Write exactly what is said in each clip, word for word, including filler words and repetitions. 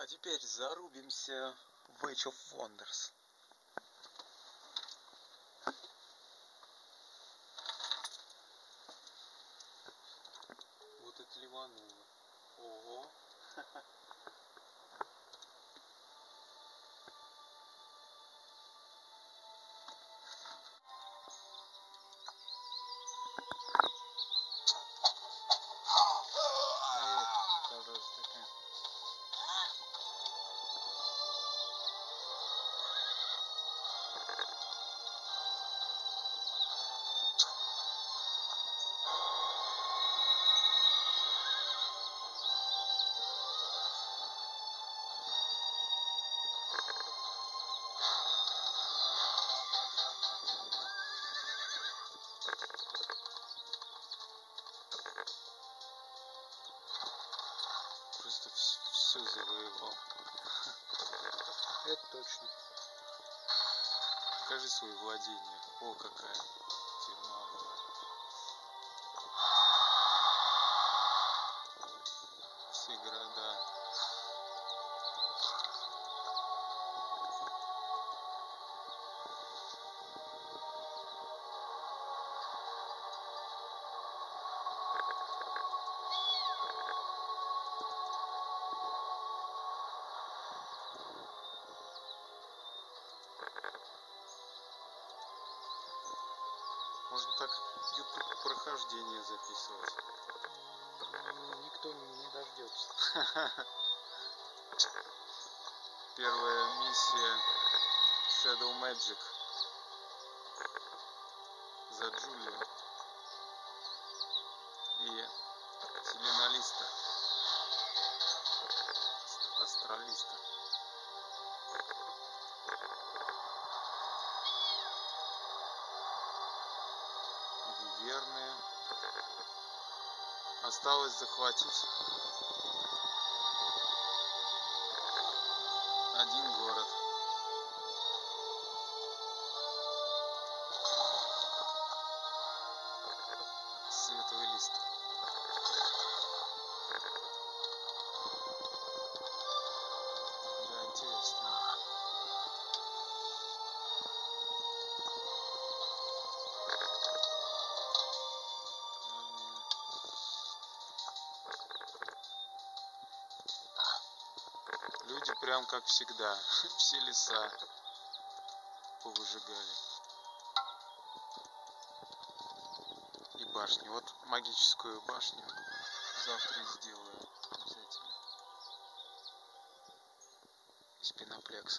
А теперь зарубимся в Age of Wonders. Вот это ливануло. Ого. Просто все, все завоевал. Это точно. Покажи свои владения. О, какая тюрьма была. Все города. Можно так YouTube прохождение записывать. Никто не дождется. Первая миссия Shadow Magic за Джулию и Селеналиста, Астралиста. Верные. Осталось захватить один город. Световый лист. Да, интересно. Люди прям как всегда, все леса повыжигали. И башни. Вот магическую башню завтра и сделаю обязательно. Из пеноплекса.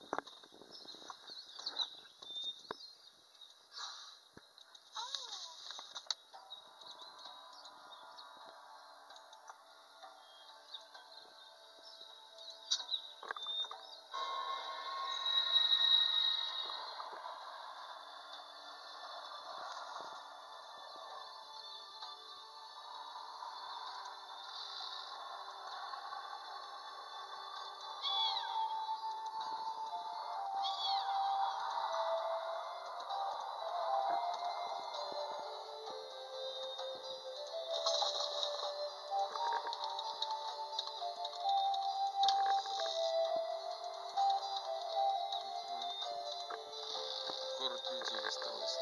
Город людей осталось.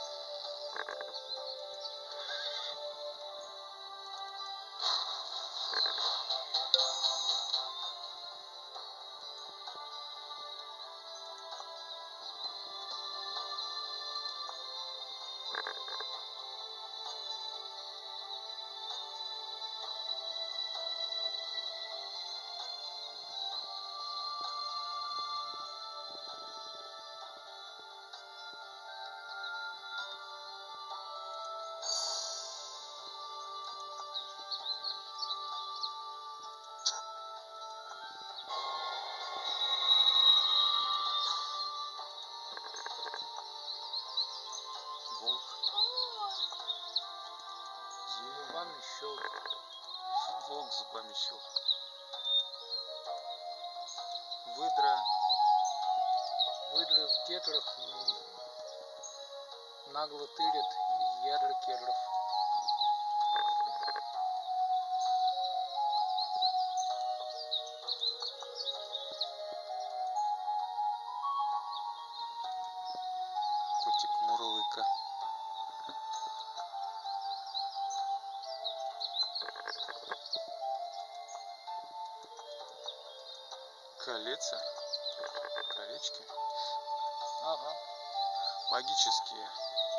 Волк. Зубами щелк. Волк зубами щелк. Выдра. Выдры в гетрах нагло тырят ядра керлов. Мультик Мурлыка. Колеца, колечки, Ага. магические.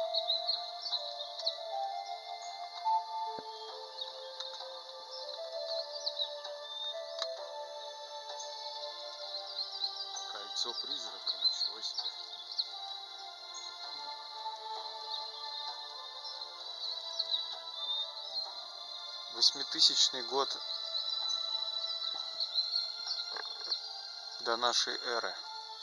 Кольцо призрака, ничего себе. Восьмитысячный год до нашей эры.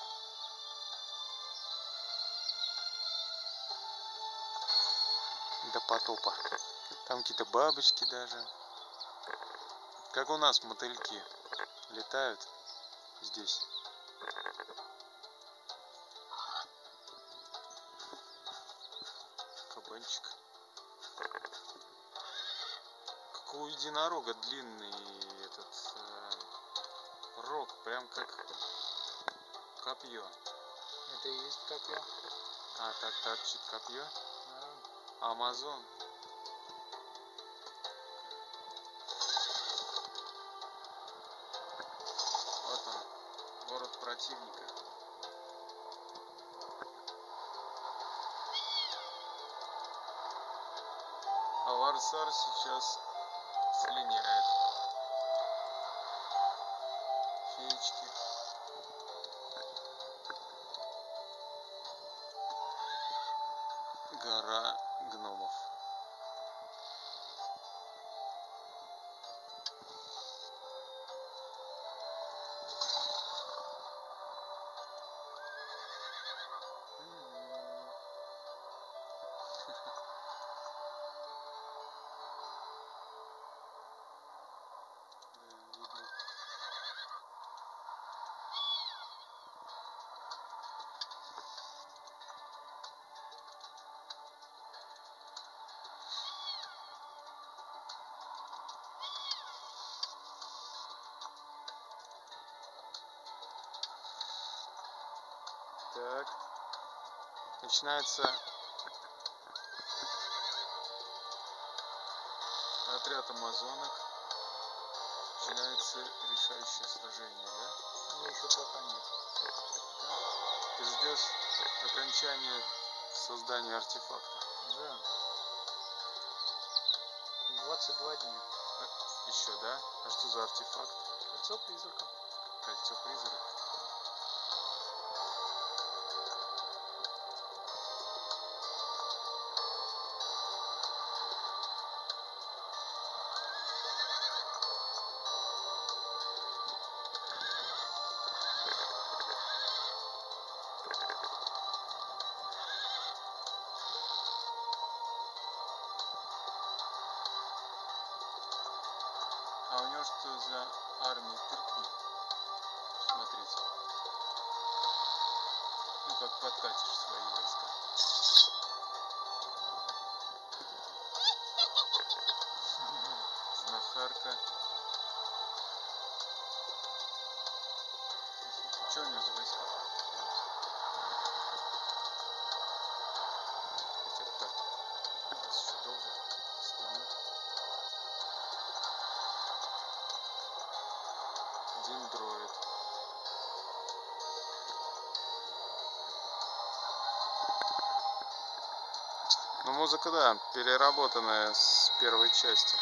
До потопа. Там какие-то бабочки даже. Как у нас мотыльки летают здесь. Кабанчик. Как у единорога длинный этот э, рог, прям как копье. Это и есть копье. А, так торчит копье. Да. Амазон. Вот он, город противника. А Варсар сейчас слиняет. Феечки. Гора гномов. Так, начинается отряд амазонок, начинается решающее сражение, да? Ну, еще пока нет. Да? Ты ждешь окончания создания артефакта? Да. двадцать два дня. А, еще, да? А что за артефакт? Кольцо призрака. Кольцо призрака. А у него что за армия тыркни? Смотрите. Ну как подкатишь свои войска. Знахарка. Что у него за войска? Хотя бы так. Сейчас еще долго сниму. Один дроид. Ну музыка, да, переработанная с первой части.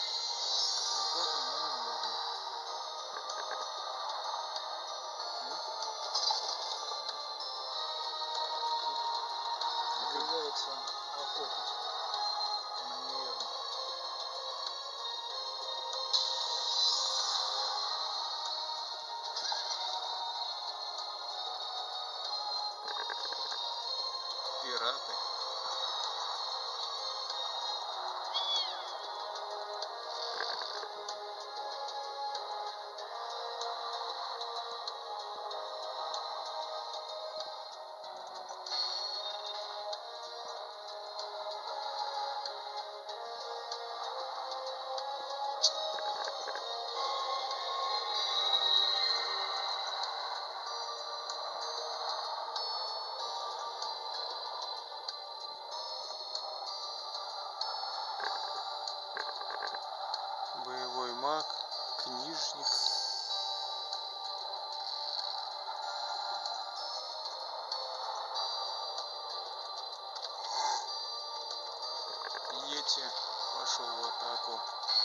Появляется охота на нее. Пираты. Книжник. Йети пошел в атаку.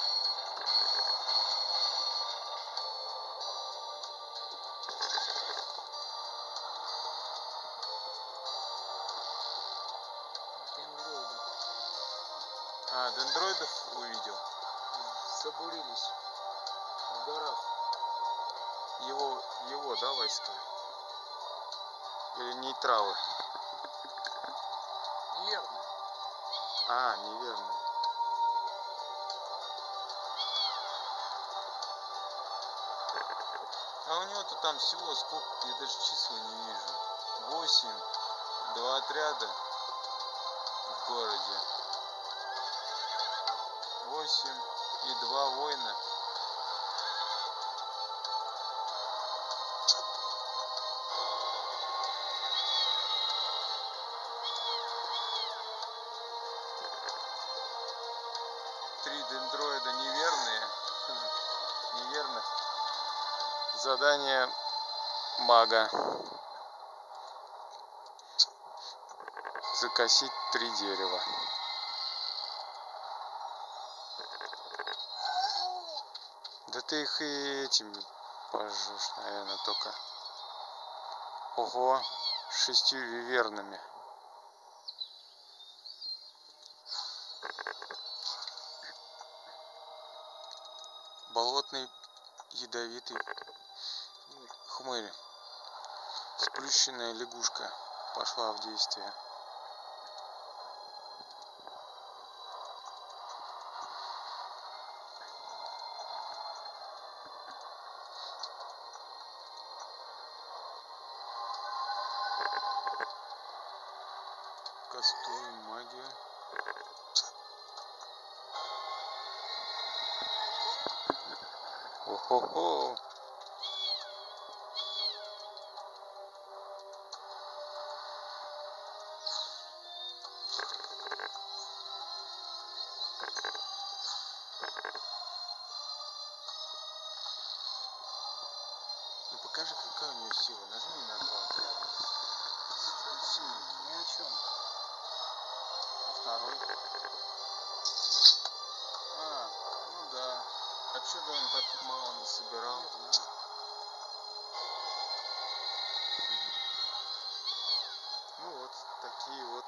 Дендроиды А, дендроидов увидел. забурились в горах. Его, его, да, войска? Или нейтралы? Неверно. А, неверно. А у него-то там всего сколько, я даже числа не вижу. Восемь, два отряда в городе. Восемь и два воина. Три дендроида неверные. Неверных. Задание мага. Закосить три дерева. Да ты их и этими пожжешь, наверное, только. Ого, шестью вивернами. Болотный ядовитый хмырь. Сплющенная лягушка пошла в действие. Кастуем магию. О-хо-хо! Ну покажи, какая у нее сила. Нажми на два отряда. Ни о чем. А второй? А, ну да. А что-то он так мало насобирал. Не знаю. Ну вот, такие вот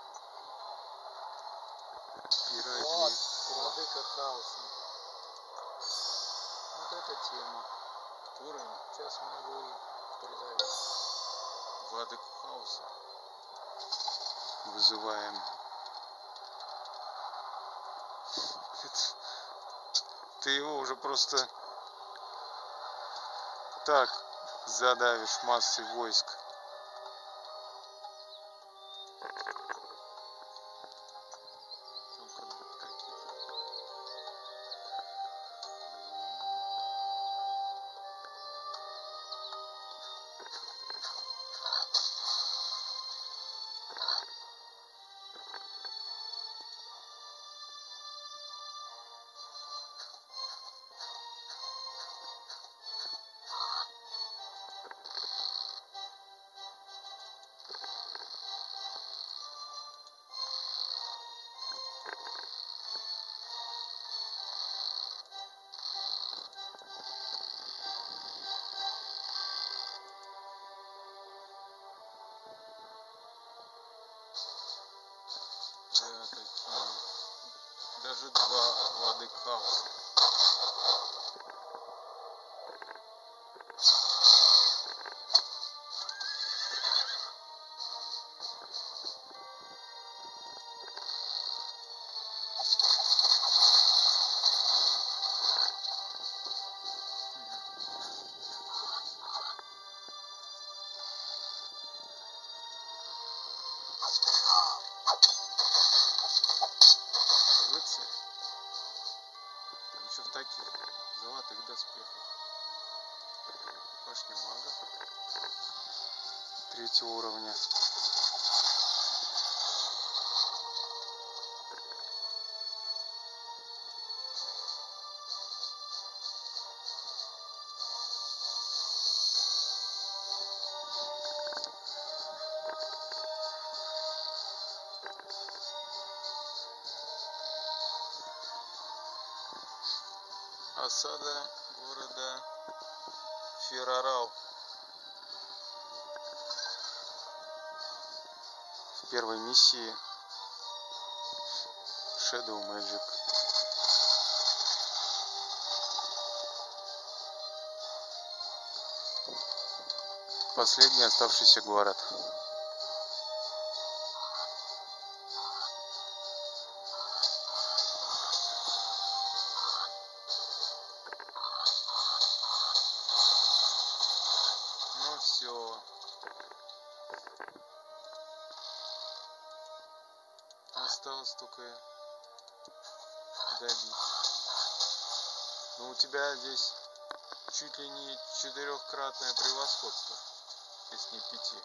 пироги. Вот, владыка хаоса. Вот эта тема. Уровень Сейчас мы его и призовем. владыку хаоса. Вызываем. Ты его уже просто так задавишь массой войск. Там как будто какие-то... Да, такие. Даже два владык хаоса. Рыцарь. Там еще в таких золотых доспехах. Башня мага. Третьего уровня. Осада города Ферарал. В первой миссии Shadow Magic. Последний оставшийся город. Ну все. Осталось только добить. Но у тебя здесь чуть ли не четырехкратное превосходство, если не пяти.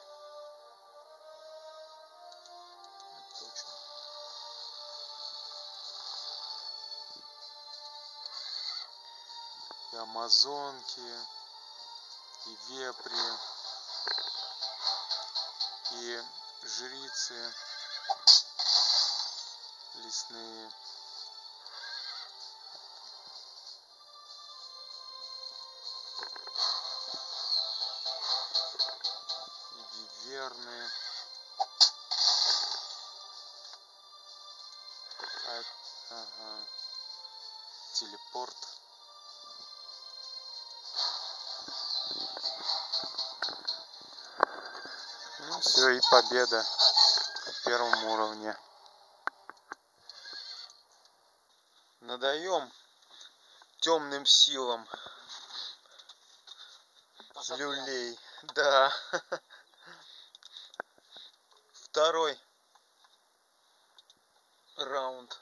Точно. И амазонки, и вепри, и жрицы лесные. И виверны. А, ага. Телепорт. Ну все, и победа в первом уровне. Надаем темным силам люлей. Да. Второй раунд.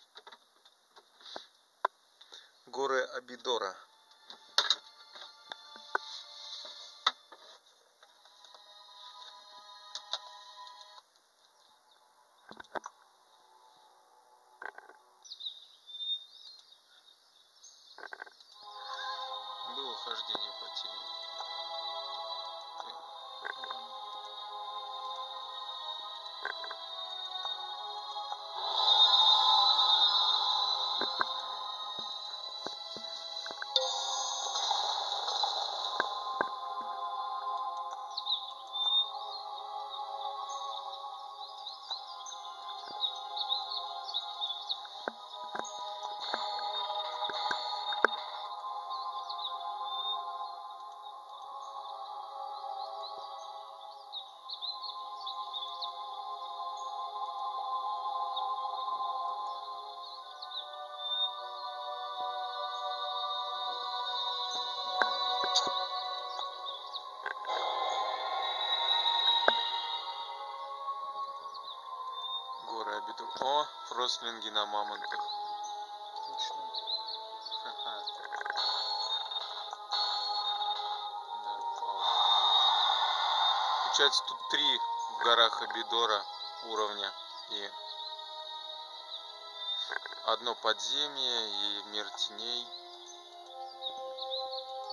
Горы Абидора. Было хождение по теме. Горы Абидор. О, фростлинги на мамонтах. Точно. Ха-ха. Да, вау. Получается, тут три в горах Абидора уровня. И одно подземье и мир теней.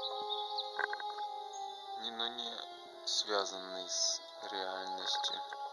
Не, но не связанный с реальностью.